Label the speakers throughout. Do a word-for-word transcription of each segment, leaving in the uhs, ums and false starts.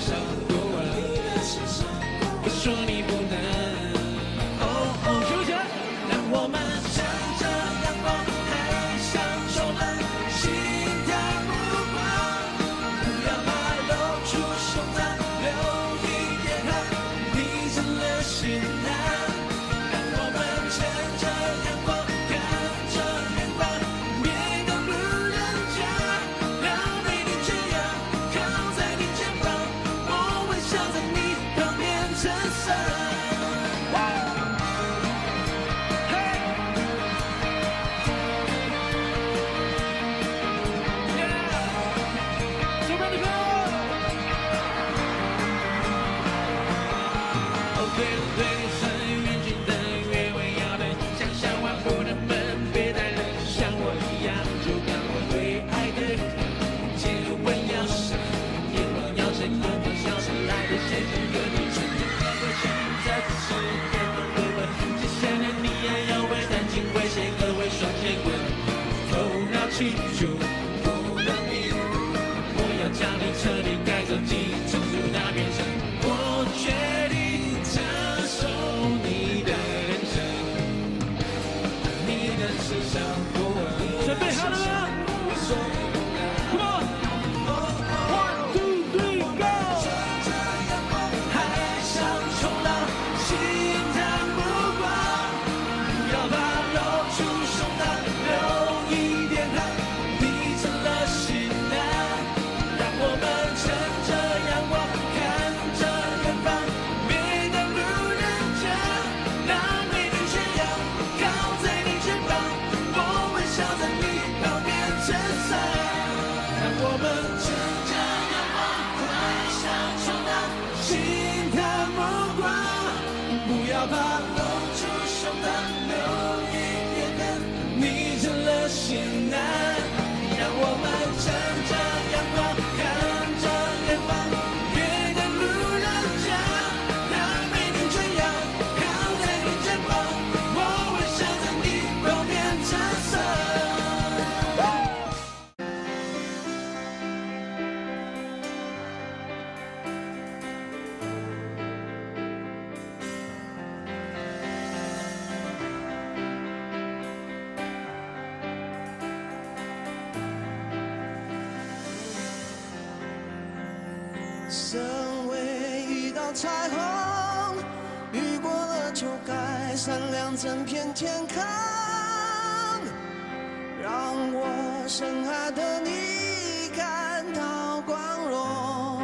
Speaker 1: 上过往，别说你不能。哦哦，休息，让我们乘着阳光，海上冲浪，心跳目光，不要怕露出胸膛，流一点汗，你成了型男。让我们乘着阳光，看着远方，别等路人甲，让美女缺氧靠在你肩膀，我微笑在你旁边衬衫。对对，很远距的约会要等，想象完不能闷，别太冷，像我一样就赶快对爱的接吻要深，眼光要深，眼光消失来的现实和你瞬间变过现在只是天方夜谭，接下来你也要会弹琴会写歌会双截棍，头脑清楚不能迷路，我要将你彻底带走进成熟那边城，我决定承受你的人生，你的世上不问。准备好了吗？Come on， one two three go。乘着阳光，海上冲浪，心探目光，不要怕露出胸膛，流一点汗，你成了型男。让我们乘着阳光，看着远方，别等路人甲，让美女缺氧靠在你肩膀，我微笑在你旁边衬衫。让我们乘着阳光，海上冲浪，心探目光，不要怕露出胸膛，流一点汗，你成了型男。让我们乘着阳光，看着远方，别等路人甲，让美女缺氧靠在你肩膀，我微笑在你旁边衬衫。
Speaker 2: 身为一道彩虹，雨过了就该闪亮整片天空，让我深爱的你感到光荣。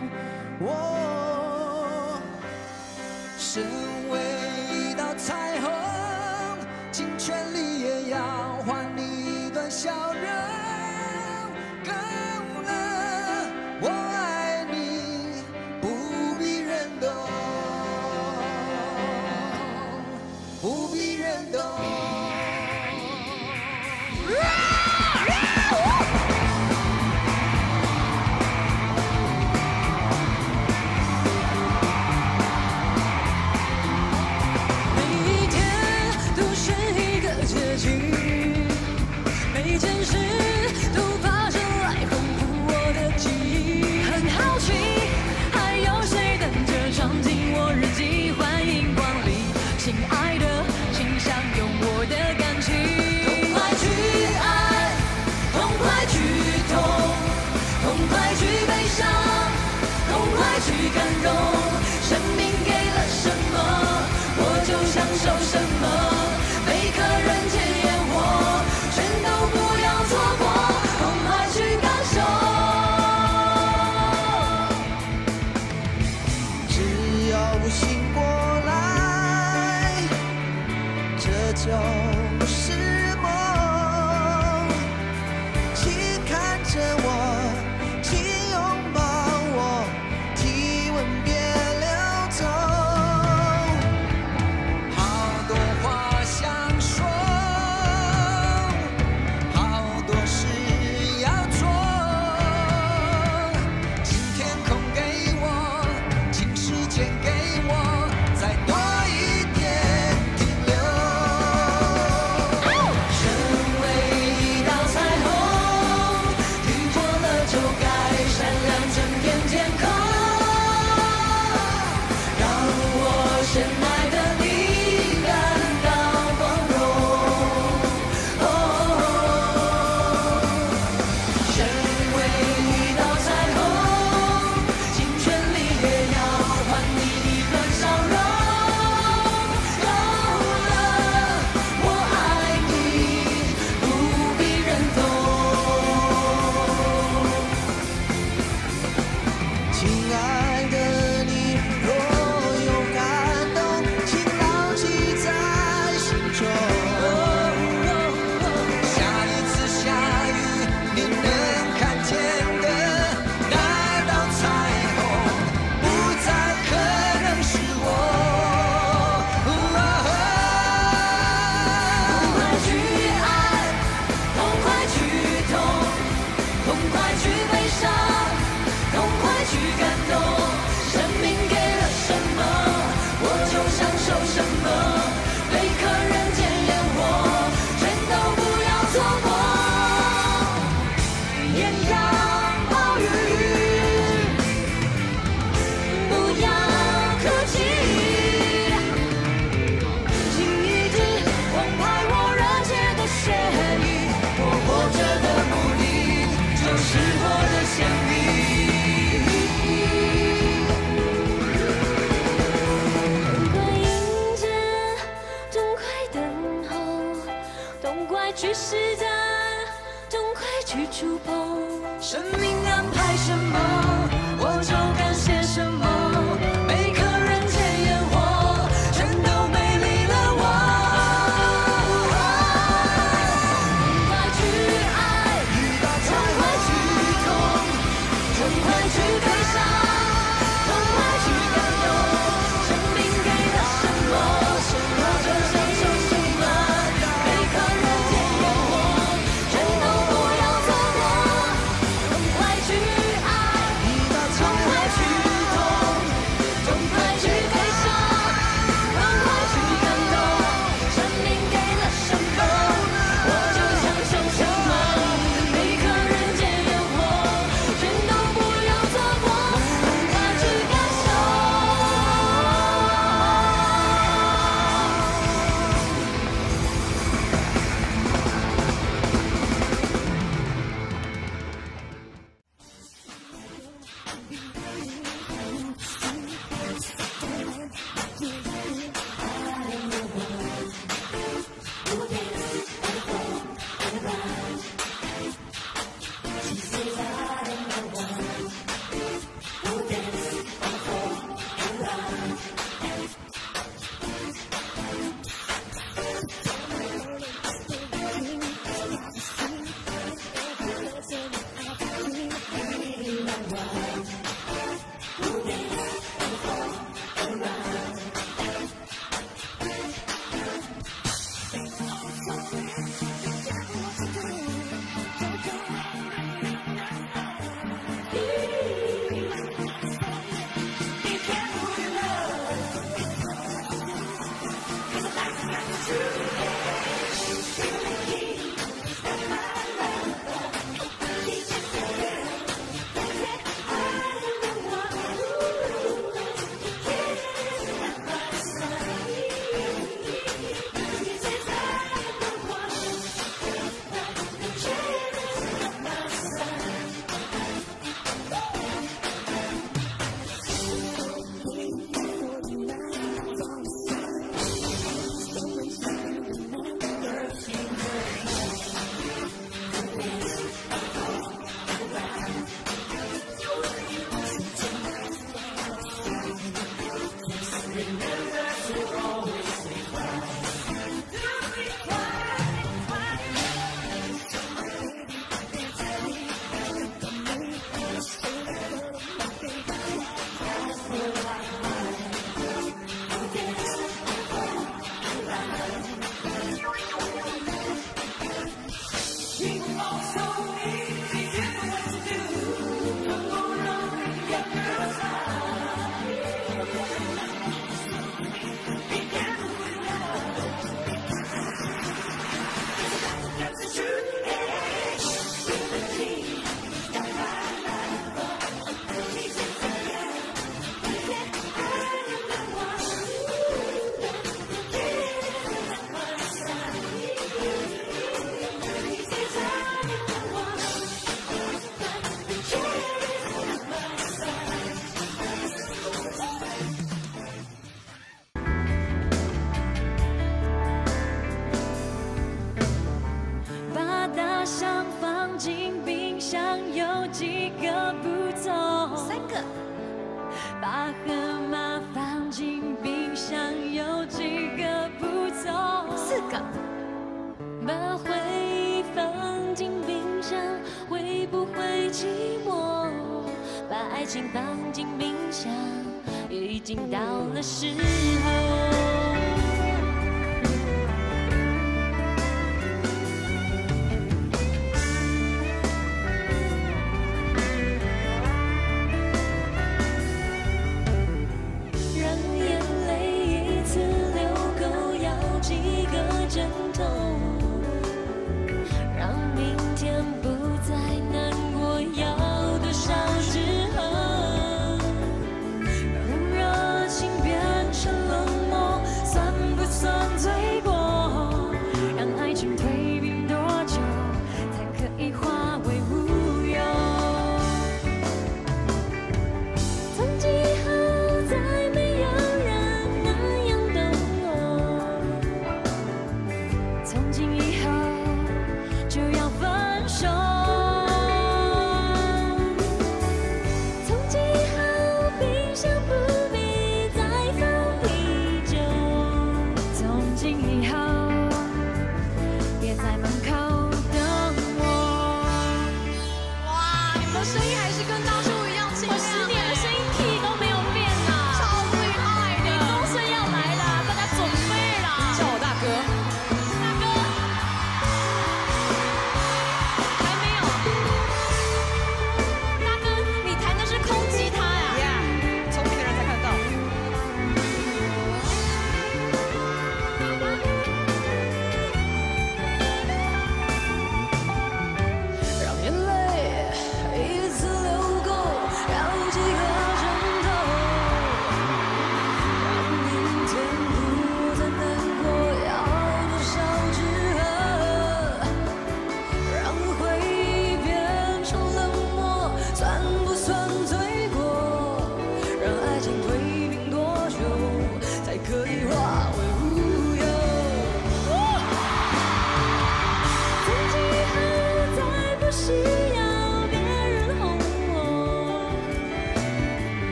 Speaker 2: 我身为一道彩虹，尽全力也要换你一段笑容。够了，我爱你，不必人懂，不必人懂。
Speaker 3: 每一天都是一个结局，每一件事都发生来丰富我的记忆。很好奇，还有谁等着闯进我日记？欢迎光临，亲爱的，请享用我的感情。痛快去爱，痛快去痛，痛快去悲伤，痛快去感动。生命给了什么，我就享受什么。每颗人间烟火， 快去施展，痛快去触碰。
Speaker 2: 生命安排什么，我就干些什么。每个人间烟火，全都美丽了我。痛快去爱，痛快去痛，痛快去悲伤，痛快去感动。生命给了什么，什么就享受什么。每个人间烟火，全都不要错过。痛快去爱，痛快去痛，痛快去悲伤，痛快去感动。生命给了什么，我就享受什么。每个人间烟火，全都不要错过。痛快去感受。
Speaker 3: 把大象放进冰箱有几个步骤？三个。把河马放进冰箱有几个步骤？四个。把回忆放进冰箱会不会寂寞？把爱情放进冰箱，也已经到了时候。让热情变成冷漠，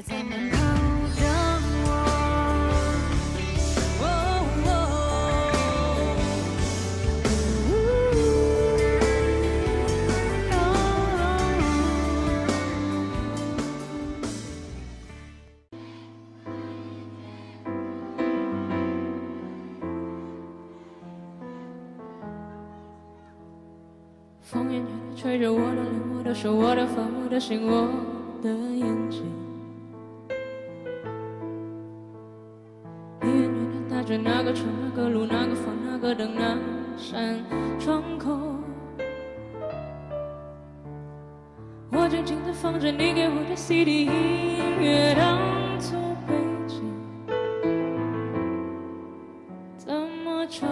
Speaker 3: 别再难好等我。哦哦风远远地吹着我的脸，我的手，我的发，我的心，我的眼睛。你远远地打着那个车，那个路，那个房，那个灯，那扇窗口。我静静地放着你给我的 C D 音乐当作背景，怎么唱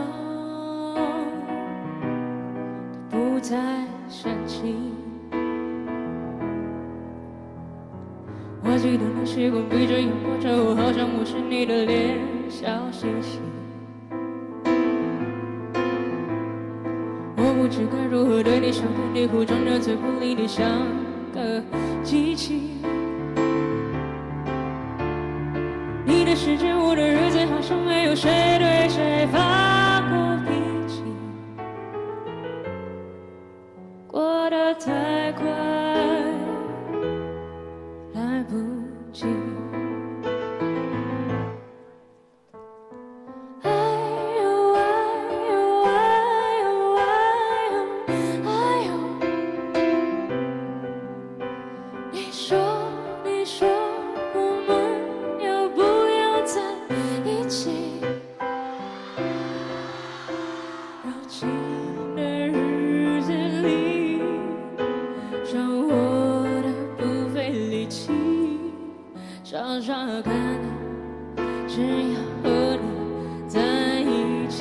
Speaker 3: 都不再煽情。我记得你习惯闭着眼过着我，好像我是你的脸，笑嘻嘻。我不知该如何对你笑，对你哭，张着嘴不理你，像个机器。你的世界，我的日子，好像没有谁对谁发过脾气，过得太快，来不及。哎呦哎呦哎呦哎呦哎呦，你说你说我们要不要在一起？柔情的日子里，让我的不费力气，傻傻看你，只要和你在一起。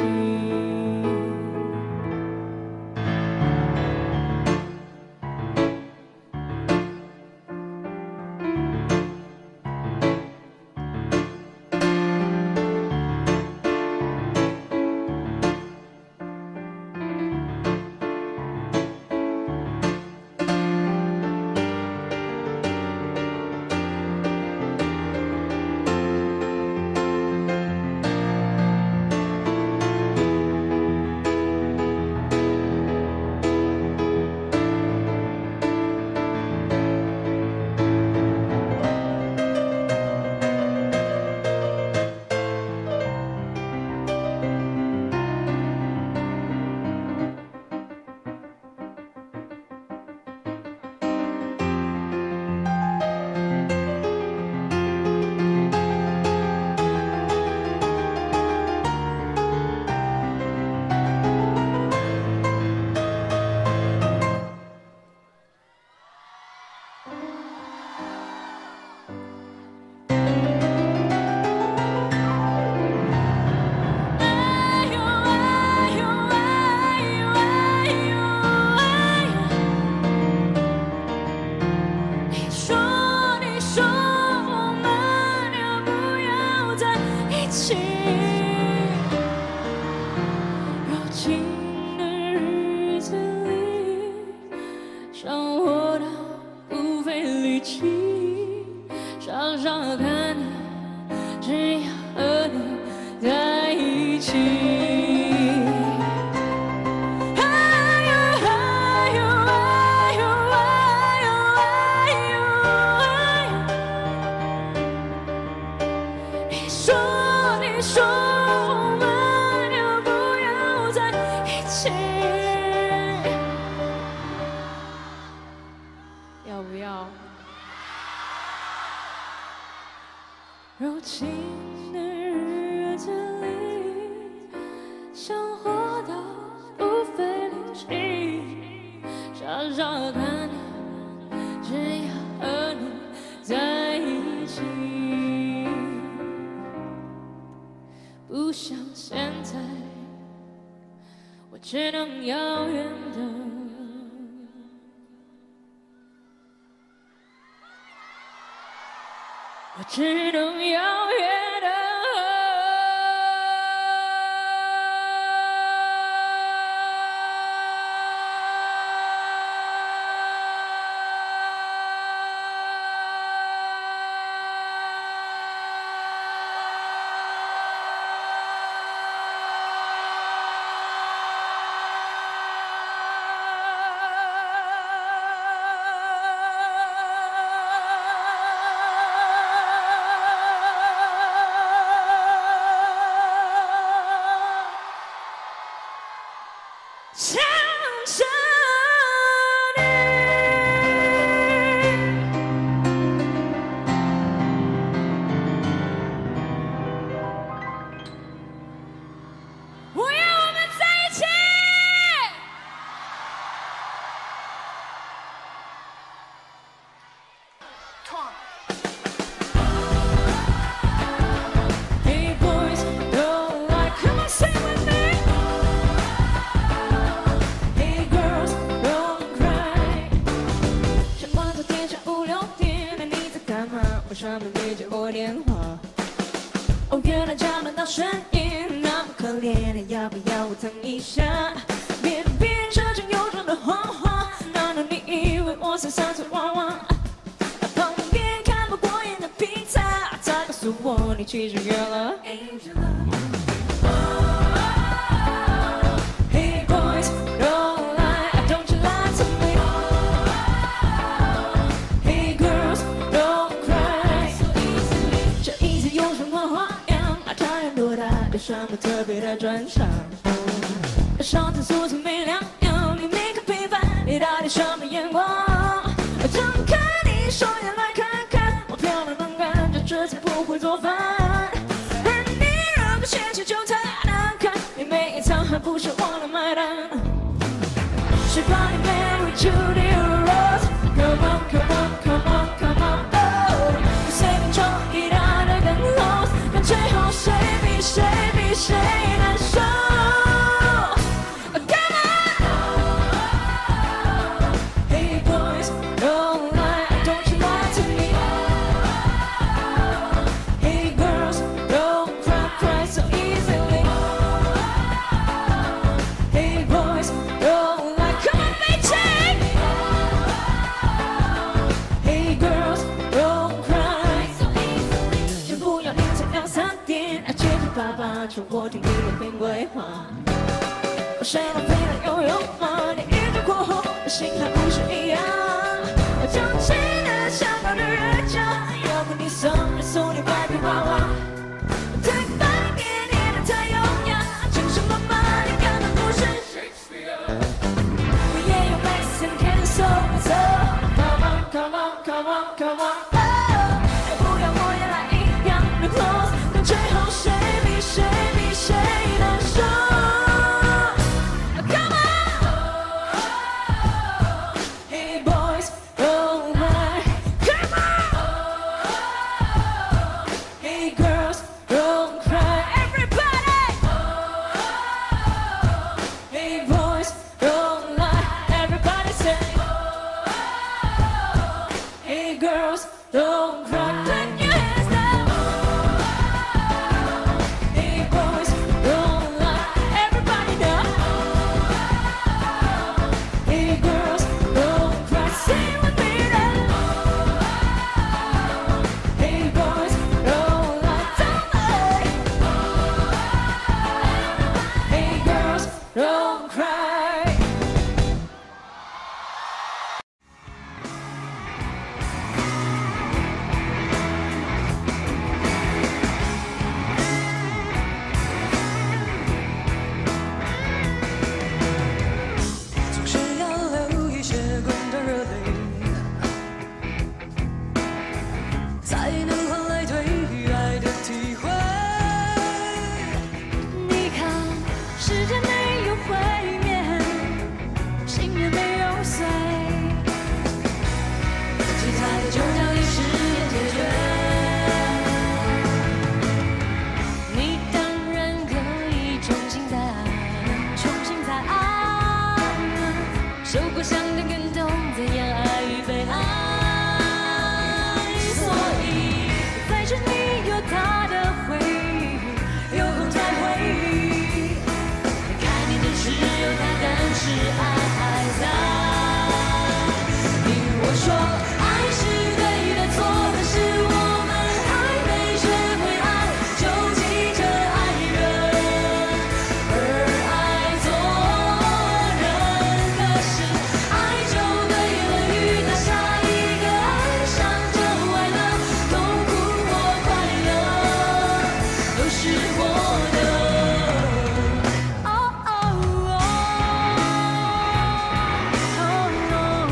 Speaker 3: 柔情的日子里，想活到不费力气，傻傻看你，只要和你在一起。不像现在，我只能遥远的。我只能遥远的上面没接过电话。哦，原来找不到声音，那么可怜，要不要我疼一下？别别这种有种的谎话，难道你以为我是三岁娃娃？旁边看不过眼的披萨，再告诉我你其实约了 Angela。Hey boys, don't lie, don't you lie to me. Hey girls, don't cry. 这一次有什么花样？他人多大，有什么特别的专长？上次素素没两样，你没个陪伴，你到底什么眼光？张开你双眼来看看，我漂亮能干，就这次不会做饭。而你如果嫌弃就太难看，你每一餐还不是我来买单。谁把你 marry Judy Rose？ Come on, come on, come on, come on, oh！ 我随便抽一大堆跟 close， 看最后谁比谁比谁难受。求我听你的编规划，我谁浪费了游泳吗？你一句过后，我心还不是一样。我就记得想到的人家，要不你送就送你白皮娃娃。太白别念得太优雅，讲什么嘛？你根本不是 Shakespeare。我也有 Max and Cancel， so come on, come on, come on, come on。要不要我也来一样的 close？ 但最后谁？谁比谁难受 ？Come on, hey boys, don't lie. Come on, hey girls, don't cry. Everybody, hey boys, don't lie. Everybody say, hey girls, don't cry. Put your hands down. Don't cry。
Speaker 2: 总是要留一些滚烫热泪，才能换来对爱的体会。
Speaker 3: 你看，时间没有毁灭，心也没有碎，
Speaker 2: 其他的就让历史解决。
Speaker 3: 你当然可以重新再爱，重新再爱，受过伤的更懂怎样爱与被爱。所以，在这里有他的回忆，有空才回忆。看你的只有他，但是爱还在。听我说，爱是对的，错的是我们还没学会爱，就急着爱人，而爱错人。可是爱就对了，与他下一个爱上就爱了，痛苦或快乐都是我的。哦哦哦哦。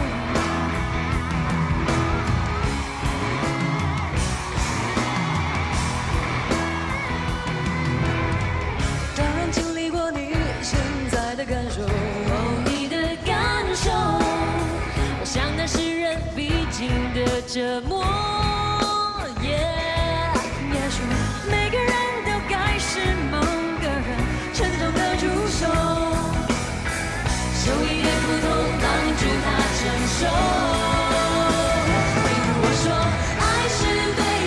Speaker 2: 当然经历过你现在的感受，
Speaker 3: 你的感受，我想那是人必经的折磨。Yeah， 也许每个人都该是某个人成长的助手，受一点苦痛，帮助他承受。听我说，爱是对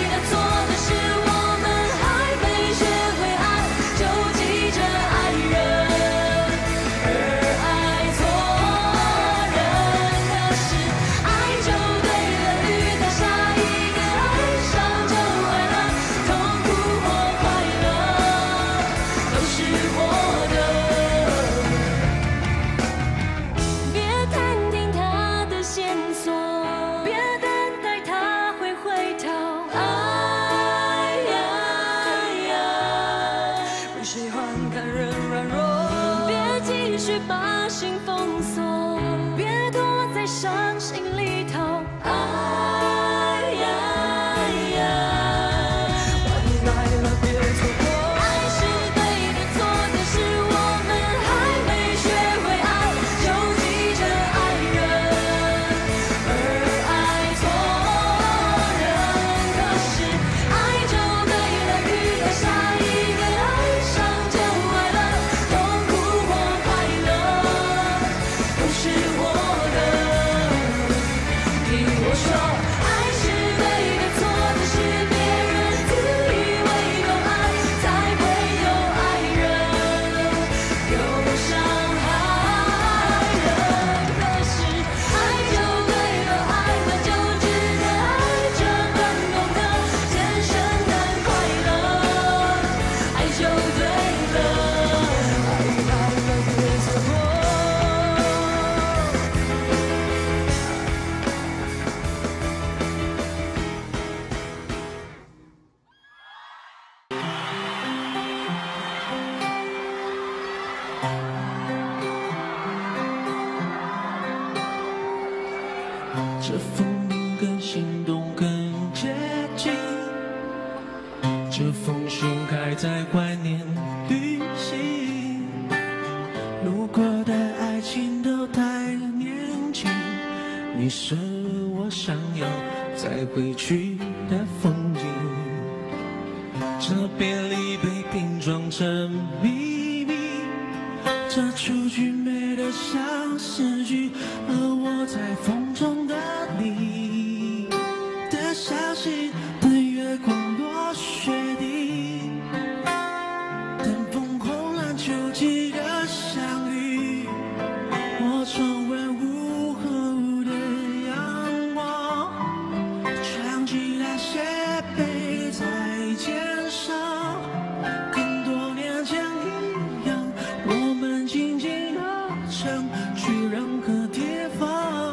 Speaker 1: 风铃更心动更接近，这封信还在怀念旅行，路过的爱情都太年轻，你是我想要再回去的风景。这别离被拼装成秘密，这出剧美得像诗句，而我在风中的你的消息，等月光落雪地，等枫红篮球季的相遇。我窗外午后的阳光，唱起那些背在肩上，跟多年前一样，我们静静地唱，去任何地方。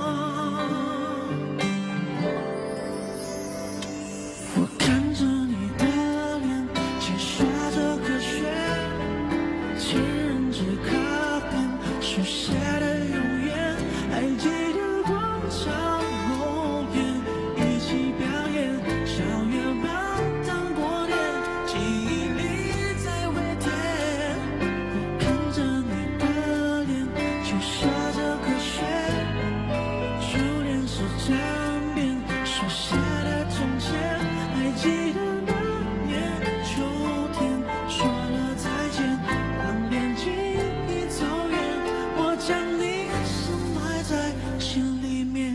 Speaker 1: 我看着你的脸，写下这颗雪，情人节卡片书写的永远，还记得广场后面一起表演，校园旁当过年，记忆里在回甜。我看着你的脸，就下这颗雪，初恋是站边书写的从前，还记得那年秋天说了再见，当年记忆走远，我将你深埋在心里面。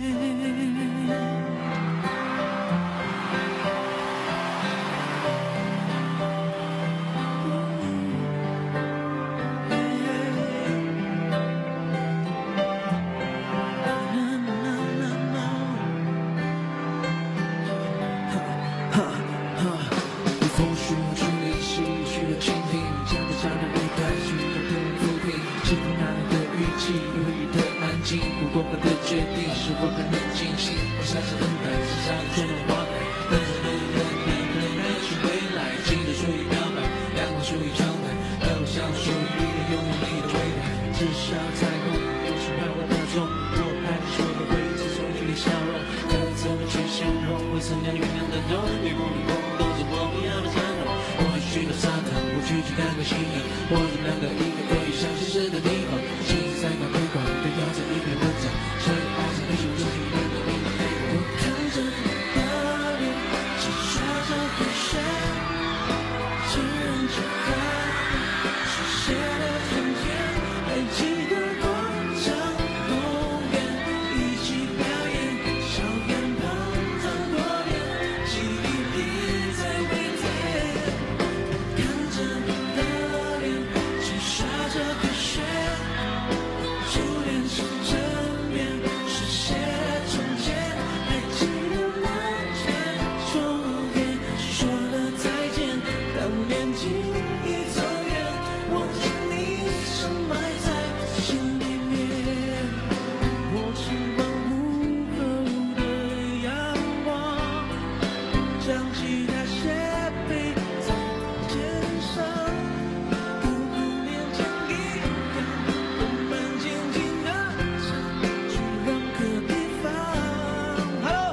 Speaker 1: 你风需要去练习，需要倾听，讲着讲着舞台，需要突然抚平，是否那里的语气，有你的安静，不过我的决定，是否还能清醒？我像是等待，是像春暖花开，等着等着等着等着是未来，记得属于表白，阳光属于窗台，而我想属于你的拥有你的未来，至少彩虹有时让我打中，我还是说的会一直从距离笑容，该怎么去形容？未曾将原谅的痛，越过你梦都是我不要的残容。我会去到沙滩，我去去看看夕阳，我们两个一个可以相信时的地方，心在那推广，对要在一片文章，所以爱上你就自己一个你的背我。我看着你的脸，写下这颗雪，情人节卡片书写的从前，还记得广场公园一起表演，校园旁当过年，记忆里在回甜。看着你的脸，写下这颗雪，初恋是枕边书写的从前，还记得那天秋天说了再见，当年记忆走远，我将你深埋在心里面。我期望午后的阳光，将吉他斜背在肩上，跟多年前一样，我们静静地唱，去任何地方。Hello。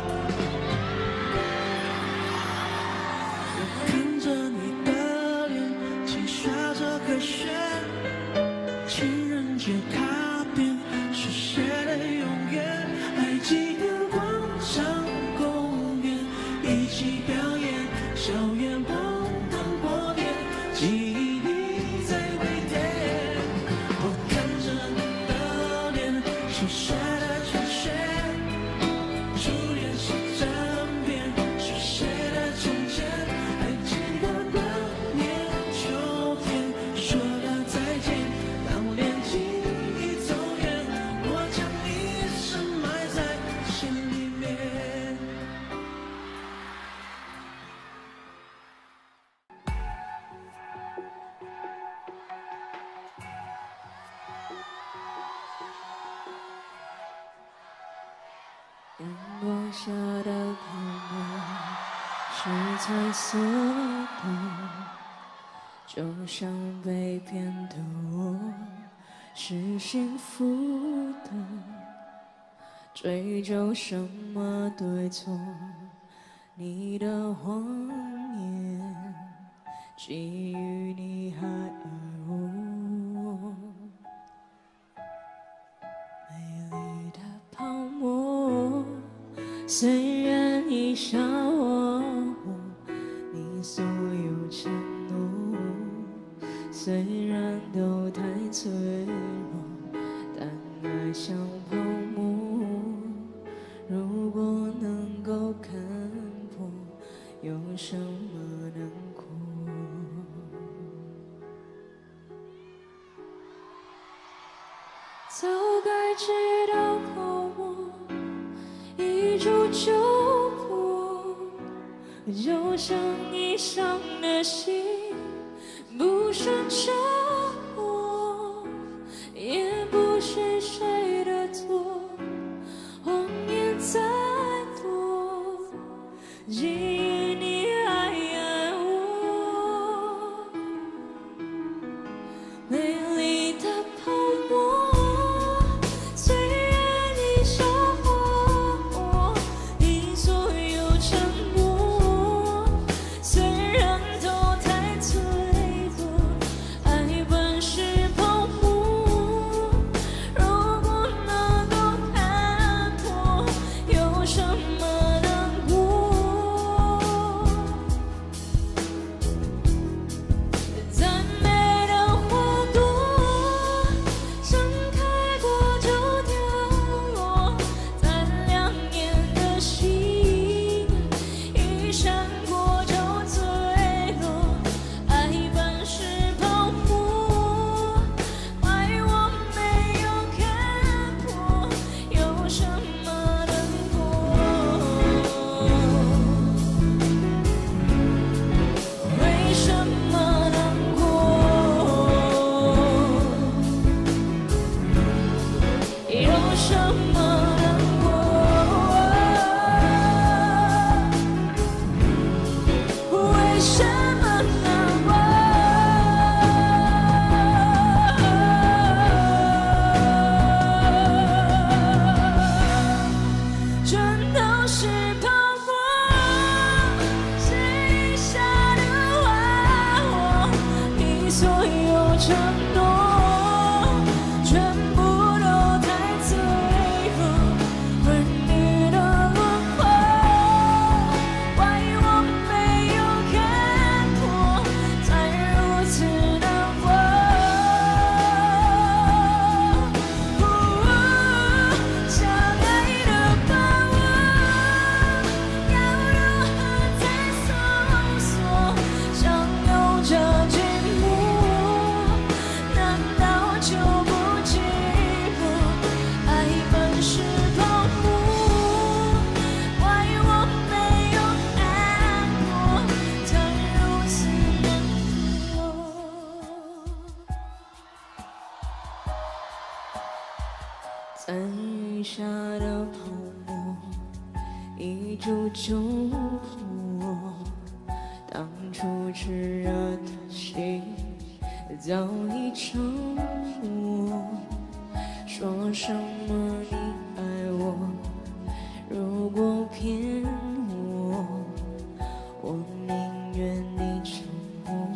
Speaker 1: 我看着你的脸，写下这颗雪，情人节卡片书写的永远，还记得广场公园一起表演，校园旁当过年，记忆里在回甜。我看着你的脸，写下的从前，初恋是枕边书写的从前，还记得那年秋天说了再见，当年记忆走远，我将你深埋在心里面。
Speaker 3: 阳光下的泡沫是彩色的，就像被骗的我是幸福的。 追究什么对错？你的谎言，基于你还爱我。美丽的泡沫，虽然已消磨你所有承诺，虽然都太脆弱，但爱像泡沫。如果能够看破，有什么难过？早该知道泡沫一触就破，就像你伤的心，不是折磨，也不是谁的错。谎言再多，基于你还爱我。美丽的泡沫，虽然你消磨你所有承诺，虽然都太脆弱，爱本是泡沫。如果能够看破，有什么难过？再美的花朵，盛开过就凋落，再亮眼的星，一闪过就坠落。爱本是泡沫，怪我没有看破，有什么难过？为什么难过？有什么难过？为什么难过？全都是泡沫，谁下的花火，你所有承诺，全部都太脆弱，而你的轮廓，怪我没有看破，才如此难过。相爱的把握，要如何再搜索？想有着寂寞，难道就不寂寞？爱本是泡沫，怪我没有看破，才如此难过。在雨下的泡沫，一触就破。当初炽热的心早已沉默。说什么你爱我，如果骗我，我宁愿你沉默。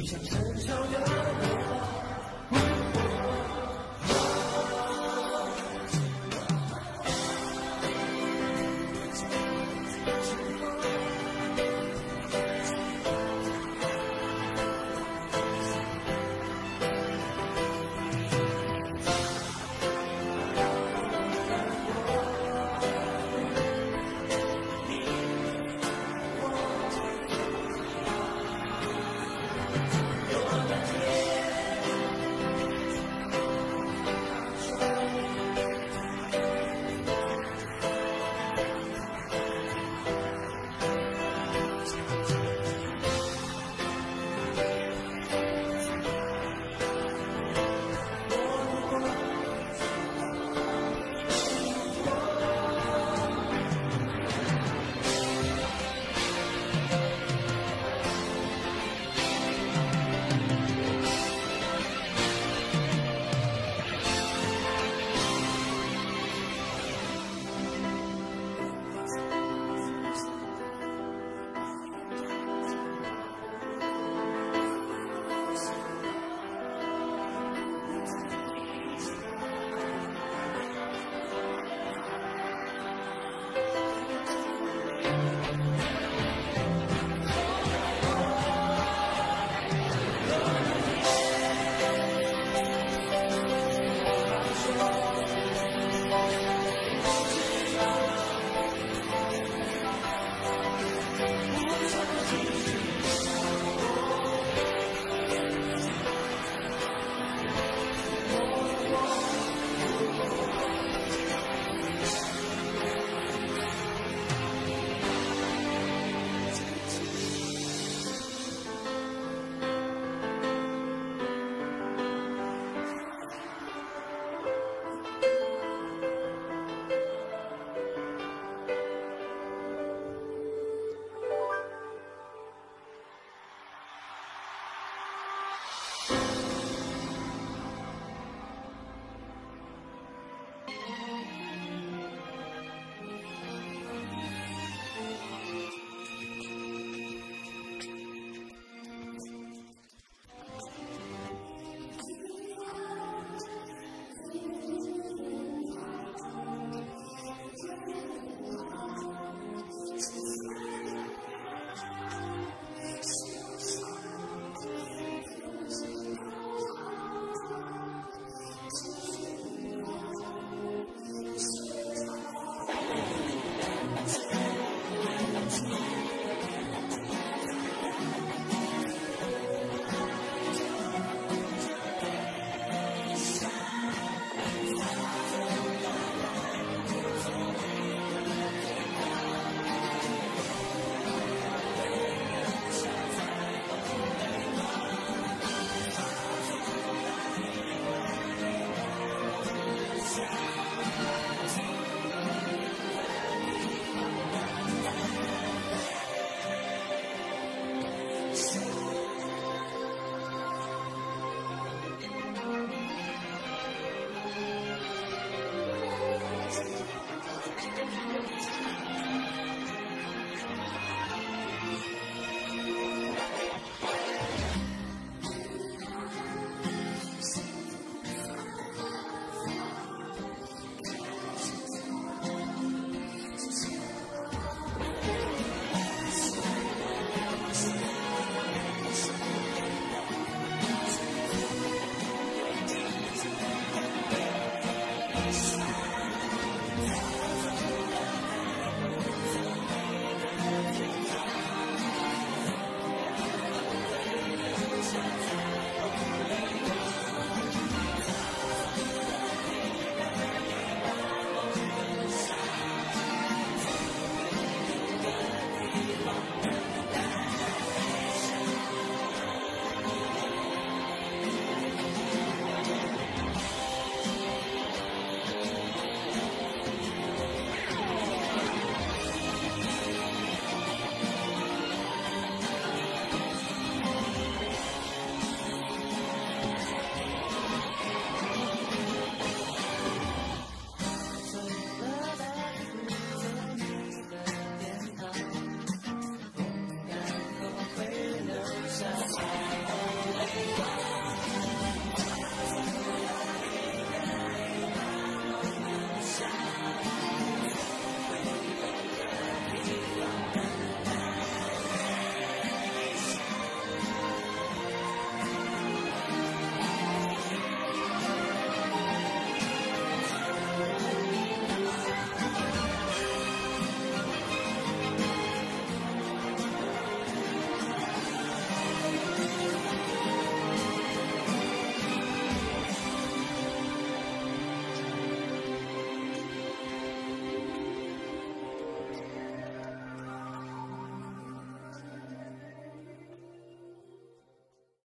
Speaker 1: 像生锈的火。